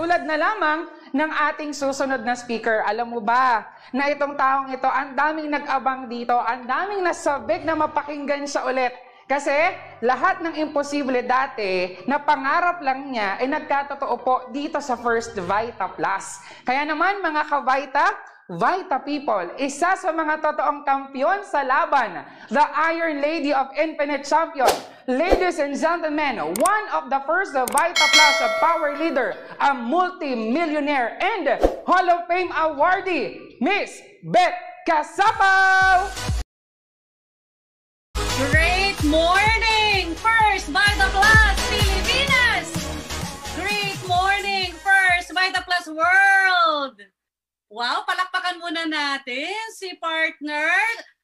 Katulad na lamang ng ating susunod na speaker. Alam mo ba na itong taong ito, ang daming nag-abang dito, ang daming nasabik na mapakinggan siya ulit. Kasi lahat ng imposible dati na pangarap lang niya ay nagkatotoo po dito sa First Vita Plus. Kaya naman mga ka-Vita, Vita people, isa sa mga totoong kampiyon sa laban, the Iron Lady of Infinite Champion. Ladies and gentlemen, one of the first Vita Plus power leader, a multi-millionaire and Hall of Fame awardee, Miss Beth Casapao! Great morning, First Vita Plus Pilipinas! Great morning, First Vita Plus World! Wow, palakpakan muna natin si partner,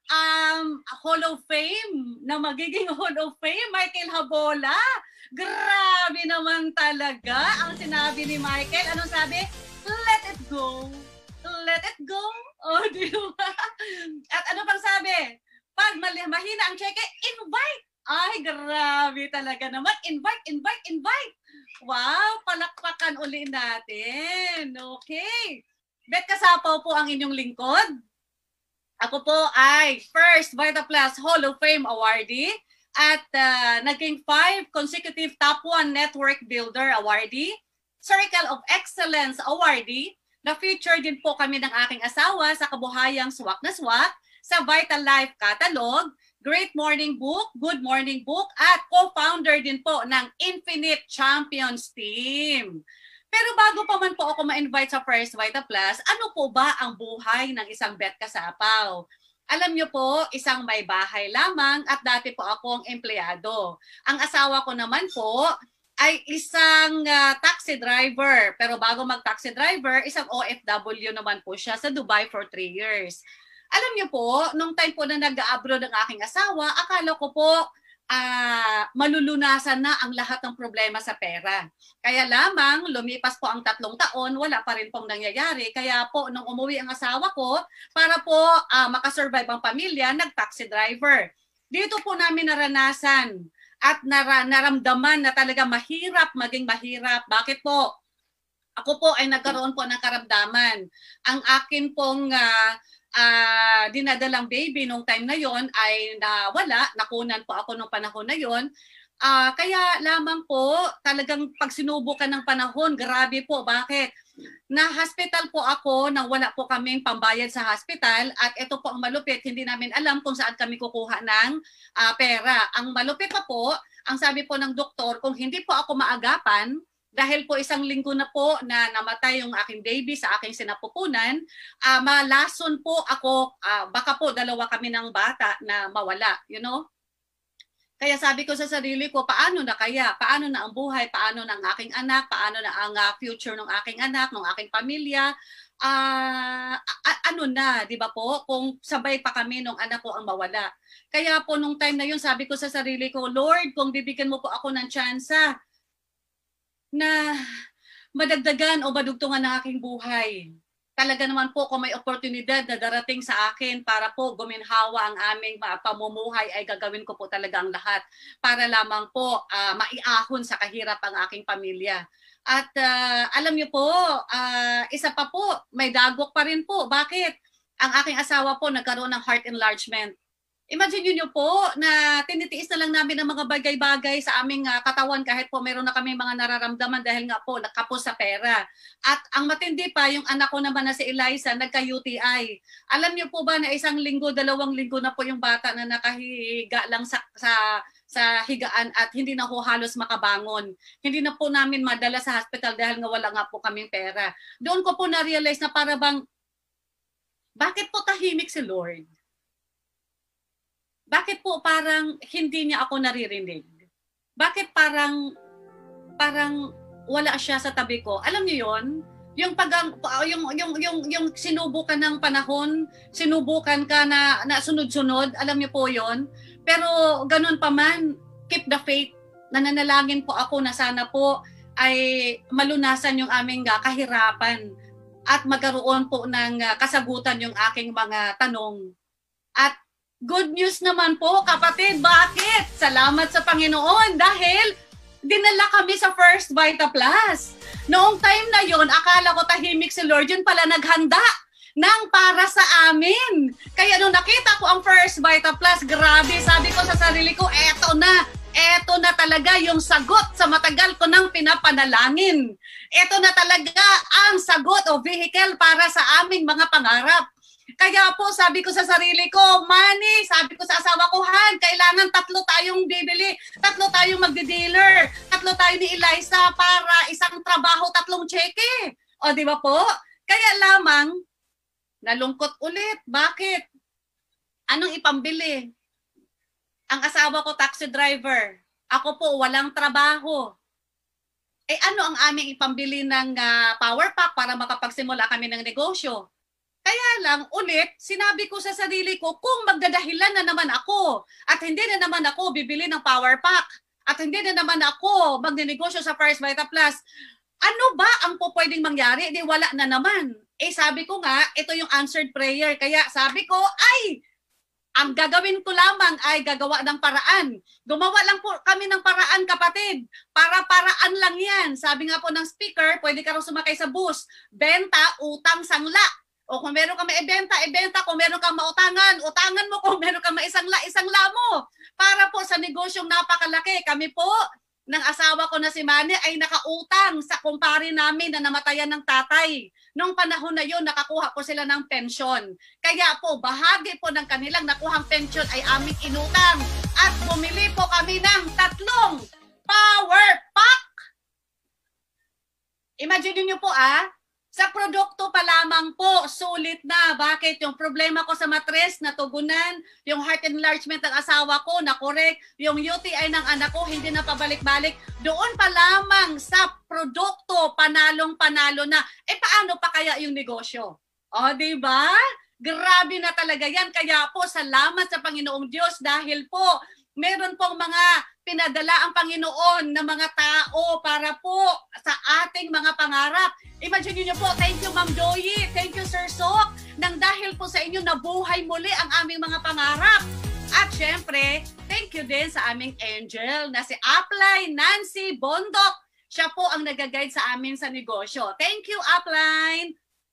Hall of Fame, na magiging Hall of Fame, Michael Habola. Grabe naman talaga ang sinabi ni Michael. Anong sabi? Let it go. Let it go. Oh, di ba? At ano pang sabi? Pag mahina ang cheque, invite. Ay, grabe talaga naman. Invite, invite, invite. Wow, palakpakan uli natin. Okay. Beth Casapao po ang inyong lingkod. Ako po ay First Vita Plus Hall of Fame awardee at naging 5 consecutive Top 1 Network Builder awardee, Circle of Excellence awardee. Na-feature din po kami ng aking asawa sa kabuhayang swak na swak sa Vital Life Catalog, Great Morning Book, Good Morning Book, at co-founder din po ng Infinite Champions Team. Pero bago pa man po ako ma-invite sa First Vita Plus, ano po ba ang buhay ng isang Beth Casapao? Alam niyo po, isang may bahay lamang at dati po akong empleyado. Ang asawa ko naman po ay isang taxi driver. Pero bago mag-taxi driver, isang OFW naman po siya sa Dubai for 3 years. Alam niyo po, nung time po na nag-abroad ang aking asawa, akala ko po malulunasan na ang lahat ng problema sa pera. Kaya lamang, lumipas po ang 3 taon, wala pa rin pong nangyayari. Kaya po, nung umuwi ang asawa ko, para po makasurvive ang pamilya, nag-taxi driver. Dito po namin naranasan at naramdaman na talaga mahirap maging mahirap. Bakit po? Ako po ay nagkaroon po ng karamdaman. Ang akin pong dinadalang baby nung time na yon ay nawala, nakunan po ako nung panahon na yon. Kaya lamang po talagang pag sinubukan ng panahon, grabe po. Bakit? Na-hospital po ako nang wala po kaming pambayad sa hospital at ito po ang malupit, hindi namin alam kung saan kami kukuha ng pera. Ang malupit pa po, ang sabi po ng doktor, kung hindi po ako maagapan, dahil po 1 linggo na po na namatay yung aking baby sa aking sinapupunan, malason po ako, baka po 2 kami ng bata na mawala, you know? Kaya sabi ko sa sarili ko, paano na kaya? Paano na ang buhay? Paano na ang aking anak? Paano na ang future ng aking anak, ng aking pamilya? Ano na, di ba po? Kung sabay pa kami nung anak ko ang mawala. Kaya po nung time na yun, sabi ko sa sarili ko, Lord, kung bibigyan mo po ako ng tsansa na madagdagan o madugtungan ng aking buhay. Talaga naman po kung may oportunidad na darating sa akin para po guminhawa ang aming pamumuhay ay gagawin ko po talaga ang lahat para lamang po maiahon sa kahirap ang aking pamilya. At alam niyo po, isa pa po, may dagok pa rin po. Bakit? Ang aking asawa po nagkaroon ng heart enlargement. Imagine niyo po na tinitiis na lang namin ang mga bagay-bagay sa aming katawan kahit po meron na kami mga nararamdaman dahil nga po nakapos sa pera. At ang matindi pa, yung anak ko naman na si Eliza, nagka-UTI. Alam niyo po ba na 1 linggo, 2 linggo na po yung bata na nakahiga lang sa higaan at hindi na po halos makabangon. Hindi na po namin madala sa hospital dahil nga wala nga po kaming pera. Doon ko po na-realize na para bang, bakit po tahimik si Lord? Bakit po parang hindi niya ako naririnig? Bakit parang wala siya sa tabi ko? Alam niyo 'yon? Yung sinubukan ng panahon, sinubukan ka na sunod-sunod, alam niyo po 'yon. Pero ganun pa man, keep the faith. Nananalangin po ako na sana po ay malunasan yung aming kahirapan at magkaroon po ng kasagutan yung aking mga tanong. At good news naman po, kapatid. Bakit? Salamat sa Panginoon dahil dinala kami sa First Vita Plus. Noong time na yon, akala ko tahimik si Lord, yun pala naghanda ng para sa amin. Kaya nung nakita ko ang First Vita Plus, grabe, sabi ko sa sarili ko, eto na talaga yung sagot sa matagal ko nang pinapanalangin. Eto na talaga ang sagot o vehicle para sa aming mga pangarap. Kaya po sabi ko sa sarili ko, Manny, sabi ko sa asawa ko, Han, kailangan 3 tayong bibili, 3 tayong magdi-dealer, 3 tayo ni Eliza para isang trabaho, 3 cheque. O di ba po? Kaya lamang, nalungkot ulit. Bakit? Anong ipambili? Ang asawa ko, taxi driver. Ako po, walang trabaho. Ano ang aming ipambili ng power pack para makapagsimula kami ng negosyo? Kaya lang, ulit, sinabi ko sa sarili ko, kung magdadahilan na naman ako at hindi na naman ako bibili ng power pack at hindi na naman ako magnenegosyo sa First Vita Plus, ano ba ang pwedeng mangyari? Di wala na naman. Sabi ko nga, ito yung answered prayer. Kaya sabi ko, ang gagawin ko lamang ay gagawa ng paraan. Gumawa lang po kami ng paraan, kapatid. Paraan lang yan. Sabi nga po ng speaker, pwede ka rin sumakay sa bus. Benta, utang, sangla. O kung meron kang maibenta, ibenta. Kung meron kang mautangan, utangan mo. Kung meron kang maisangla, isangla mo. Para po sa negosyong napakalaki. Kami po, ng asawa ko na si Manny, ay nakautang sa kumpare namin na namatayan ng tatay. Noong panahon na yun, nakakuha po sila ng pensyon. Kaya po, bahagi po ng kanilang nakuhang pensyon ay aming inutang. At bumili po kami ng 3 power pack. Imagine niyo po sa produkto pa lamang po, sulit na. Bakit? Yung problema ko sa matres, natugunan. Yung heart enlargement ng asawa ko, nakorek. Yung UTI ng anak ko, hindi na pabalik-balik. Doon pa lamang sa produkto, panalong-panalo na. Paano pa kaya yung negosyo? O, diba? Grabe na talaga yan. Kaya po, salamat sa Panginoong Diyos dahil po, meron pong mga pinadala ang Panginoon na mga tao para po sa ating mga pangarap. Imagine niyo po, thank you Ma'am Joey, thank you Sir Sok, nang dahil po sa inyo nabuhay muli ang aming mga pangarap. At syempre, thank you din sa aming angel na si Upline Nancy Bondok. Siya po ang nag-guide sa amin sa negosyo. Thank you Upline!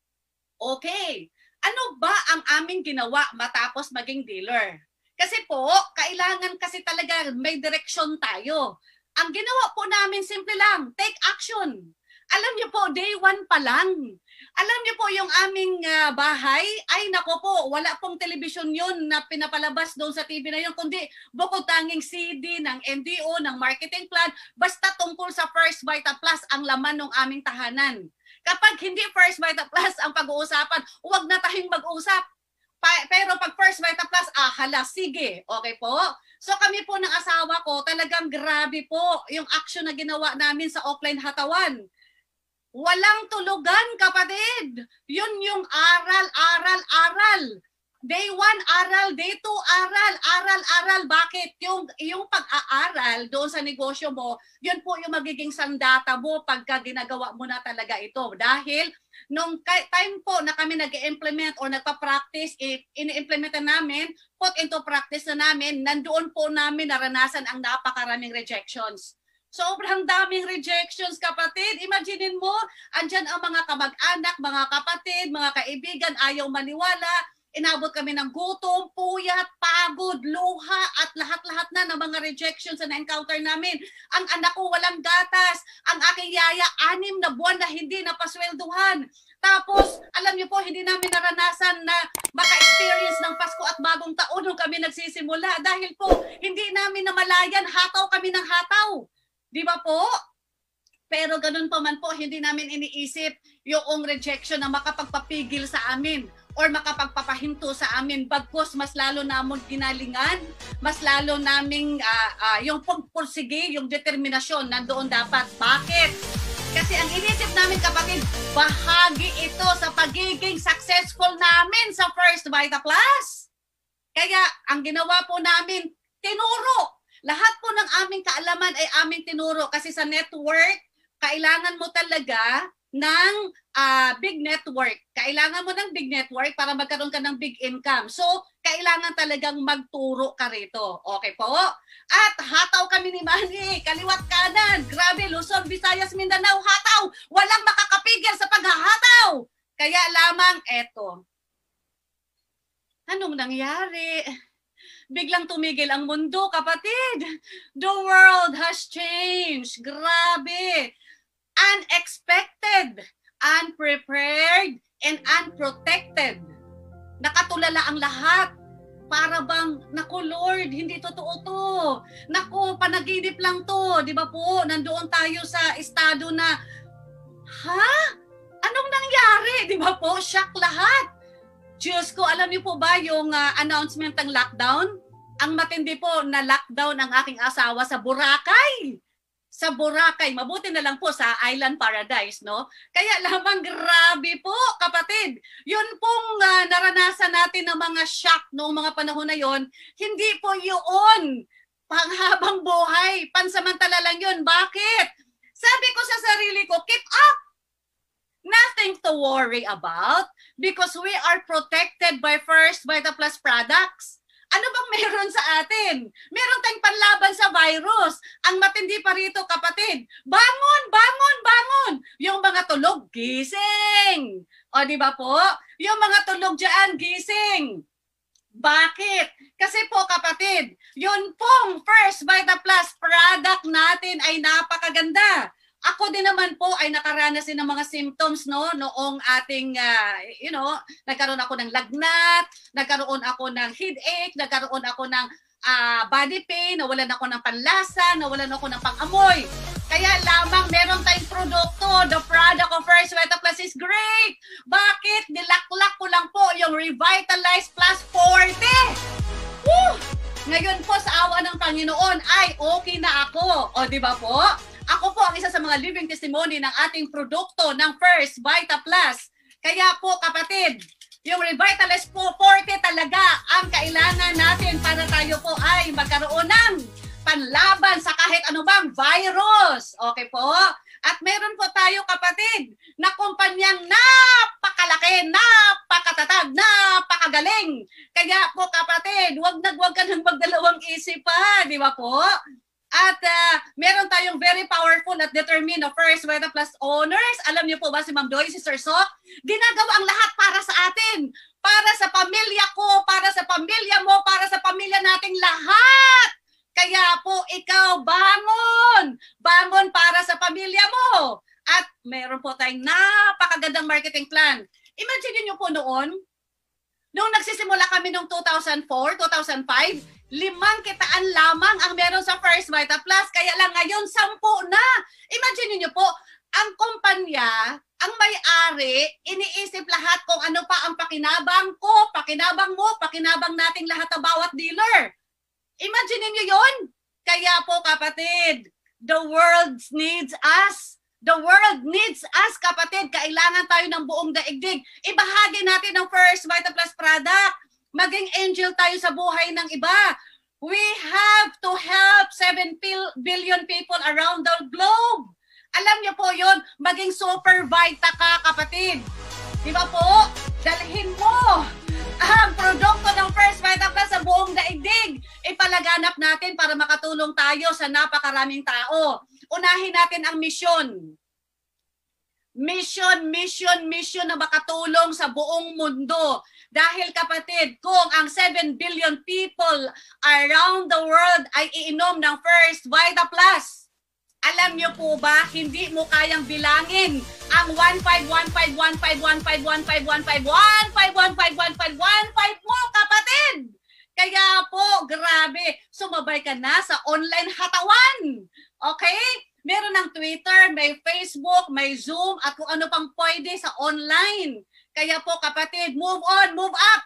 Okay, ano ba ang aming ginawa matapos maging dealer? Kasi po, kailangan kasi talaga may direksyon tayo. Ang ginawa po namin, simple lang, take action. Alam niyo po, day 1 pa lang. Alam niyo po, yung aming bahay, ay nako po, wala pong telebisyon yun na pinapalabas doon sa TV na yun, kundi bukod tanging CD ng NDO, ng marketing plan, basta tungkol sa First Vita Plus ang laman ng aming tahanan. Kapag hindi First Vita Plus ang pag-uusapan, huwag na tayong mag-usap. Pero pag First Vita Plus, hala, sige. Okay po? So kami po ng asawa ko, talagang grabe po yung action na ginawa namin sa Oakland Hatawan. Walang tulugan, kapatid. Yun yung aral, aral, aral. Day 1, aral. Day 2, aral. Aral, aral. Bakit? Yung pag-aaral doon sa negosyo mo, yun po yung magiging sandata mo pagka ginagawa mo na talaga ito. Dahil nung time po na kami nag-implement or nagpa-practice, ini-implement na namin, put into practice na namin, nandoon po namin naranasan ang napakaraming rejections. Sobrang daming rejections, kapatid. Imaginein mo, andyan ang mga kamag-anak, mga kapatid, mga kaibigan, ayaw maniwala. Inabot kami ng gutom, puyat, pagod, luha, at lahat-lahat na ng mga rejections na na-encounter namin. Ang anak ko walang gatas. Ang aking yaya, 6 na buwan na hindi napaswelduhan. Tapos, alam niyo po, hindi namin naranasan na maka-experience ng Pasko at Bagong Taon nung kami nagsisimula. Dahil po, hindi namin namalayan, hataw kami ng hataw. Di ba po? Pero ganun pa man po, hindi namin iniisip yung rejection na makapagpapigil sa amin or makapagpapahinto sa amin. Bagkus, mas lalo namon ginalingan, mas lalo naming yung pagpursige, yung determinasyon, nandoon dapat. Bakit? Kasi ang inisip namin, kapatid, bahagi ito sa pagiging successful namin sa First Vita Plus. Kaya ang ginawa po namin, tinuro. Lahat po ng aming kaalaman ay aming tinuro kasi sa network, kailangan mo talaga ng big network. Kailangan mo ng big network para magkaroon ka ng big income. So, kailangan talagang magturo ka rito. Okay po? At hataw kami ni Manny, kaliwat kanan. Grabe, Luzon, Visayas, Mindanao, hataw! Walang makakapigil sa paghahataw! Kaya lamang eto. Anong nangyari? Biglang tumigil ang mundo, kapatid. The world has changed. Grabe. Unexpected, unprepared, and unprotected. Nakatulala ang lahat. Para bang, naku Lord, hindi totoo to. Naku, panaginip lang to. Di ba po, nandoon tayo sa estado na, ha? Anong nangyari? Di ba po, shock lahat. Diyos ko, alam niyo po ba yung announcement ng lockdown? Ang matindi po na lockdown ang aking asawa sa Boracay. Sa Boracay, mabuti na lang po sa Island Paradise, no? Kaya lamang grabe po, kapatid. Yun pong naranasan natin ng mga shock noong mga panahon na yon, hindi po yun panghabang buhay. Pansamantala lang yun. Bakit? Sabi ko sa sarili ko, keep up! Nothing to worry about because we are protected by First Vita Plus products. Ano bang meron sa atin? Meron tayong panlaban sa virus. Ang matindi pa rito, kapatid. Bangon, bangon, bangon. Yung mga tulog, gising. O, di ba po? Yung mga tulog dyan, gising. Bakit? Kasi po, kapatid, yun pong First Vita Plus product natin ay napakaganda. Ako din naman po ay nakaranas din ng mga symptoms no noong ating nagkaroon ako ng lagnat, nagkaroon ako ng headache, nagkaroon ako ng body pain, nawalan ako ng panlasa, nawalan ako ng pangamoy. Kaya lamang meron tayong produkto, the product of First Vita Plus is great. Bakit? Nilaklak ko lang po yung Revitalize Plus 40. Woo! Ngayon po sa awa ng Panginoon ay okay na ako. O di ba po? Ako po ang isa sa mga living testimony ng ating produkto ng First Vita Plus. Kaya po kapatid, yung Revitalize po 40 talaga ang kailangan natin para tayo po ay magkaroon ng panlaban sa kahit anumang virus. Okay po? At meron po tayo kapatid na kumpanyang napakalaki, napakatatag, napakagaling. Kaya po kapatid, wag ka nang magdalawang isip pa, di ba po? At meron tayong very powerful at determined na First Vita Plus owners. Alam niyo po ba si Ma'am Doy, si Sir Sok? Ginagawa ang lahat para sa atin. Para sa pamilya ko, para sa pamilya mo, para sa pamilya nating lahat. Kaya po ikaw, bangon! Bangon para sa pamilya mo. At meron po tayong napakagandang marketing plan. Imagine niyo po noon, nung nagsisimula kami noong 2004, 2005, 5 kitaan lamang ang meron sa First Vita Plus. Kaya lang ngayon, 10 na. Imagine niyo po, ang kumpanya, ang may-ari, iniisip lahat kung ano pa ang pakinabang ko, pakinabang mo, pakinabang nating lahat ng bawat dealer. Imagine niyo yun. Kaya po kapatid, the world needs us. The world needs us, kapatid. Kailangan tayo ng buong daigdig. Ibahagi natin ang First Vita Plus product. Maging angel tayo sa buhay ng iba. We have to help 7 billion people around the globe. Alam niyo po yun, maging super Vita ka, kapatid. Di ba po? Dalhin mo ang produkto ng First Vita Plus sa buong daigdig. Ipalaganap natin para makatulong tayo sa napakaraming tao. Unahin natin ang misyon. Mission na makatulong sa buong mundo. Dahil kapatid, kung ang 7 billion people around the world ay iinom ng First Vita Plus, alam niyo po ba, hindi mo kayang bilangin ang 151515151515151515 mo, kapatid. Kaya po, grabe, sumabay ka na sa online hatawan. Okay? Meron ng Twitter, may Facebook, may Zoom, at kung ano pang pwede sa online. Kaya po kapatid, move on, move up.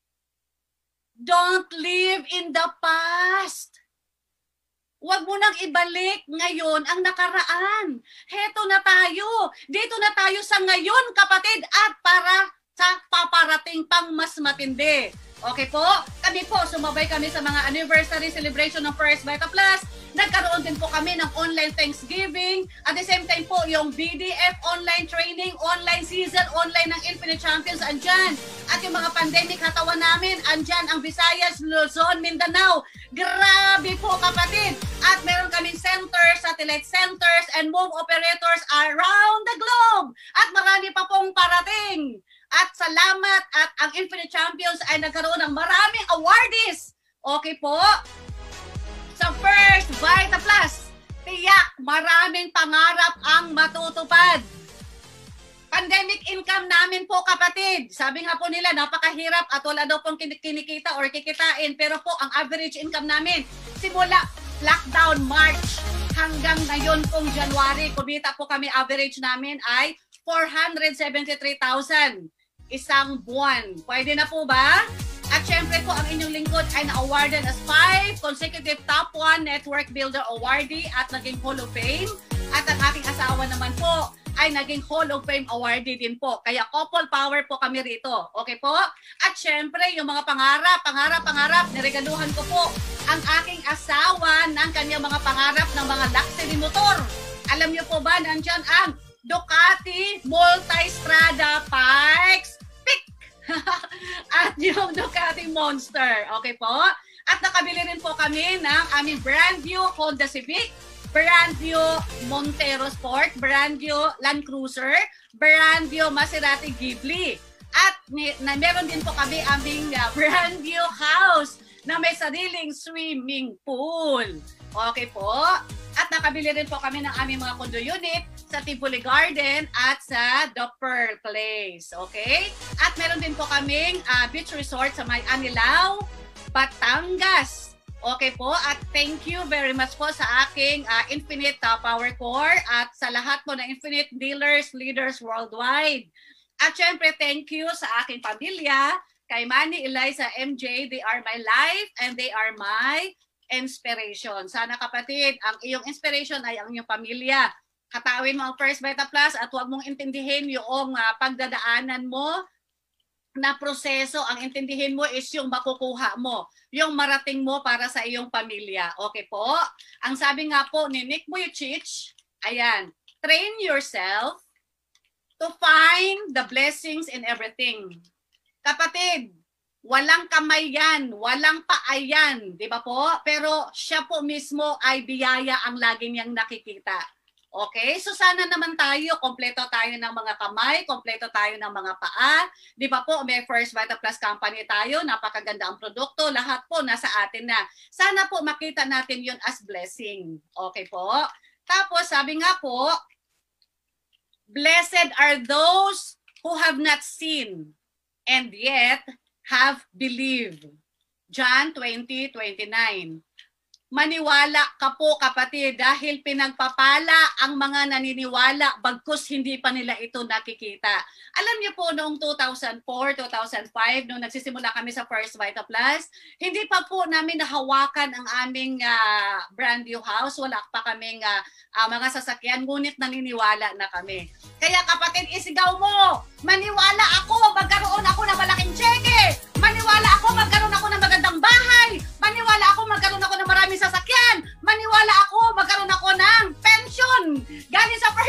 Don't live in the past. Huwag mo nang ibalik ngayon ang nakaraan. Heto na tayo. Dito na tayo sa ngayon, kapatid, at para sa paparating pang mas matindi. Okay po? Kami po, sumabay kami sa mga anniversary celebration ng First Vita Plus. Nagkaroon din po kami ng online Thanksgiving. At the same time po, yung BDF online training, online Sizzle, online ng Infinite Champions, andyan. At yung mga pandemic hatawan namin, andyan ang Visayas, Luzon, Mindanao. Grabe po kapatid! At meron kaming centers, satellite centers, and move operators around the globe. At marami pa pong parating. At salamat at ang Infinite Champions ay nagkaroon ng maraming awardees. Okay po? Sa First Vita Plus, tiyak maraming pangarap ang matutupad. Pandemic income namin po kapatid. Sabi nga po nila napakahirap at wala daw pong kinikita or kikitain. Pero po ang average income namin simula lockdown March hanggang ngayon pong January, kumita po kami, average namin ay 473,000 isang buwan. Pwede na po ba? At syempre po, ang inyong lingkod ay na-awardan as 5 consecutive Top 1 Network Builder Awardee at naging Hall of Fame. At ang aking asawa naman po ay naging Hall of Fame awardee din po. Kaya couple power po kami rito. Okay po? At syempre, yung mga pangarap, niregaluhan ko po ang aking asawa ng kanyang mga pangarap ng mga luxury motor. Alam niyo po ba, nandyan ang Ducati Multistrada Pikes Peak at yung Ducati Monster. Okay po? At nakabili rin po kami ng aming brand new Honda Civic, brand new Montero Sport, brand new Land Cruiser, brand new Maserati Ghibli. At meron din po kami aming brand new house na may sariling swimming pool. Okay po? At nakabili rin po kami ng aming mga condo unit sa Tivoli Garden at sa The Pearl Place. Okay? At meron din po kaming beach resort sa May Anilao, Batangas. Okay po? At thank you very much po sa aking Infinite Power Core at sa lahat po ng Infinite dealers, leaders worldwide. At syempre, thank you sa aking pamilya, kay Manny, Eliza, MJ. They are my life and they are my inspiration. Sana kapatid, ang iyong inspiration ay ang iyong pamilya. Katawin mo ang First Vita Plus at huwag mong intindihin yung pagdadaanan mo na proseso. Ang intindihin mo is yung makukuha mo, yung marating mo para sa iyong pamilya. Okay po? Ang sabi nga po ni Nick Vujicic, ayan, train yourself to find the blessings in everything. Kapatid, walang kamay yan, walang paa yan, di ba po? Pero siya po mismo ay biyaya ang lagi niyang nakikita. Okay? So sana naman tayo, kompleto tayo ng mga kamay, kompleto tayo ng mga paa. Di ba po, may First Vita Plus company tayo, napakaganda ang produkto, lahat po nasa atin na. Sana po makita natin yun as blessing. Okay po? Tapos sabi nga po, blessed are those who have not seen and yet have believed. John 20:29. Maniwala ka po kapatid dahil pinagpapala ang mga naniniwala bagkus hindi pa nila ito nakikita. Alam niyo po noong 2004, 2005 nung nagsisimula kami sa First Vita Plus, hindi pa po namin nahawakan ang aming brand new house. Wala pa kaming mga sasakyan, ngunit naniniwala na kami. Kaya kapatid, isigaw mo, maniwala ako, magkaroon ako ng malaking cheque. Maniwala ako, magkaroon ako ng magandang bahay. Maniwala ako, magkaroon ako ng maraming sasakyan. Maniwala ako, magkaroon ako ng pension. Galing sa